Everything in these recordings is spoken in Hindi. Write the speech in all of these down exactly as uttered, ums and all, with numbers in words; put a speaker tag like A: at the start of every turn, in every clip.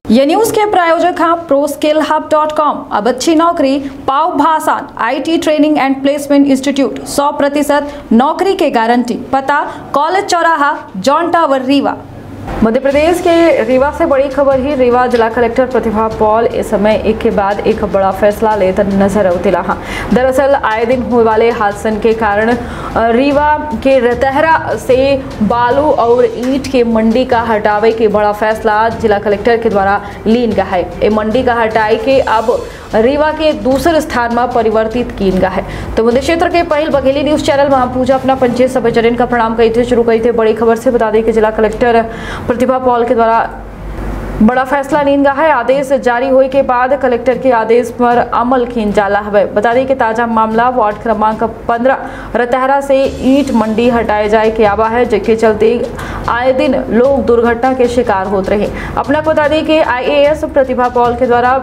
A: ये न्यूज के प्रायोजक हैं Pro Skill Hub dot com. अब अच्छी नौकरी पाओ भासान IT training and placement institute, सौ प्रतिशत नौकरी के गारंटी। पता कॉलेज चौराहा, जॉन टावर, रीवा। मध्य प्रदेश के रीवा से बड़ी खबर ही रीवा जिला कलेक्टर प्रतिभा पॉल इस समय एक के बाद एक बड़ा फैसला लेते नजर अवतिला। दरअसल आए दिन होने वाले हादसन के कारण रीवा के रतहरा से बालू और ईंट के मंडी का हटावे के बड़ा फैसला जिला कलेक्टर के द्वारा लीन गया है। ये मंडी का हटाई के अब रीवा के दूसरे स्थान में परिवर्तित कीन गया है। तो मध्य क्षेत्र के पहल बघेली न्यूज चैनल में पूजा अपना पंचायत सभा जन का प्रणाम कही थे शुरू कही थे। बड़ी खबर से बता दें कि जिला कलेक्टर प्रतिभा पॉल के द्वारा बड़ा फैसला लीन गया है। आदेश जारी होने के बाद कलेक्टर के आदेश पर अमल खीन जाला है। बता दें कि ताजा मामला वार्ड क्रमांक पंद्रह रतहरा से ईंट मंडी हटाए जाए के आवा है, जिसके चलते आए दिन लोग दुर्घटना के शिकार होते रहे। अपना बता दें कि आई ए एस प्रतिभा पॉल के द्वारा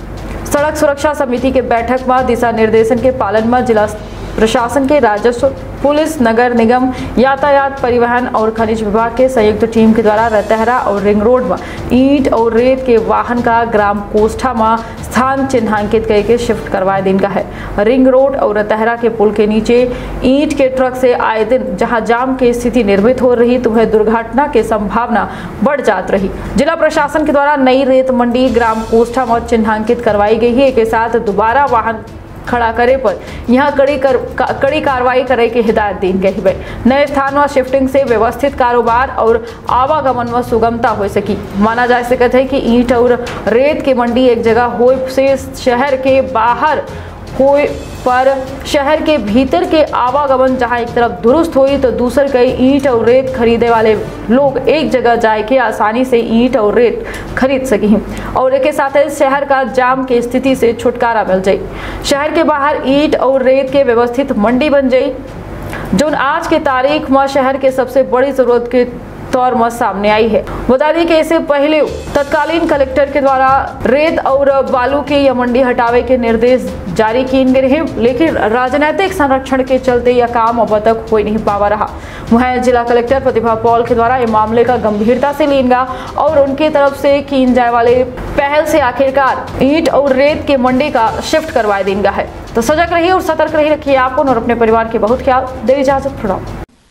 A: सड़क सुरक्षा समिति के बैठक में दिशा निर्देशन के पालन में जिला प्रशासन के राजस्व, पुलिस, नगर निगम, यातायात, परिवहन और खनिज विभाग के संयुक्त टीम के द्वारा रतहरा और रिंग रोड में ईंट और रेत के वाहन का ग्राम कोष्ठा में स्थान चिन्हांकित करके शिफ्ट करवाए दिन का है। रिंग रोड और रतहरा के पुल के नीचे ईंट के ट्रक से आए दिन जहां जाम की स्थिति निर्मित हो रही, तो वह दुर्घटना की संभावना बढ़ जाती रही। जिला प्रशासन के द्वारा नई रेत मंडी ग्राम कोष्ठा में चिन्हांकित करवाई गई है। के साथ दोबारा वाहन खड़ा करे पर यहाँ कड़ी कर, का, कड़ी कार्रवाई करे की हिदायत दी गई है। नए स्थान में शिफ्टिंग से व्यवस्थित कारोबार और आवागमन में सुगमता हो सकी। माना जा सकता है कि ईंट और रेत की मंडी एक जगह हो से शहर के बाहर हो पर शहर के भीतर के आवागमन जहां एक तरफ दुरुस्त हुई, तो दूसर कई ईंट और रेत खरीदे वाले लोग एक जगह जाए के आसानी से ईंट और रेत खरीद सकी और एक साथ शहर का जाम की स्थिति से छुटकारा मिल जाए। शहर के बाहर ईंट और रेत के व्यवस्थित मंडी बन जाए, जो आज के तारीख में शहर के सबसे बड़ी जरूरत के तौर में सामने आई है। बता दें कि इससे पहले तत्कालीन कलेक्टर के द्वारा रेत और बालू के यह मंडी हटावे के निर्देश जारी किए गए हैं, लेकिन राजनीतिक संरक्षण के चलते यह काम अब तक हो नहीं पावा रहा। वह जिला कलेक्टर प्रतिभा पॉल के द्वारा इस मामले का गंभीरता से लेंगा और उनकी तरफ से की जाए वाले पहल से आखिरकार ईंट और रेत के मंडी का शिफ्ट करवा देंगे है। तो सजग रहिए और सतर्क रहिए, रखिए आपको और अपने परिवार के बहुत ख्याल। देर इजाजत, प्रणाम।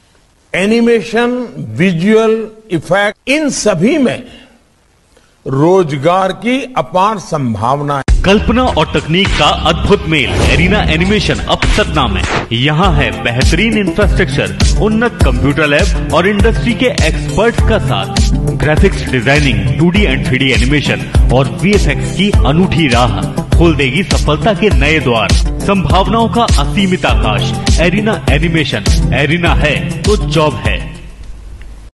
B: एनिमेशन, विजुअल इफेक्ट, इन सभी में रोजगार की अपार संभावना है।
C: कल्पना और तकनीक का अद्भुत मेल एरिना एनिमेशन अब सतना में। यहाँ है बेहतरीन इंफ्रास्ट्रक्चर, उन्नत कंप्यूटर लैब और इंडस्ट्री के एक्सपर्ट्स का साथ। Graphics designing, two D and three D animation और वी एफ एक्स की अनूठी राह खोल देगी सफलता के नए द्वार। संभावनाओं का असीमित आकाश। एरिना एनिमेशन, एरिना है तो जॉब है।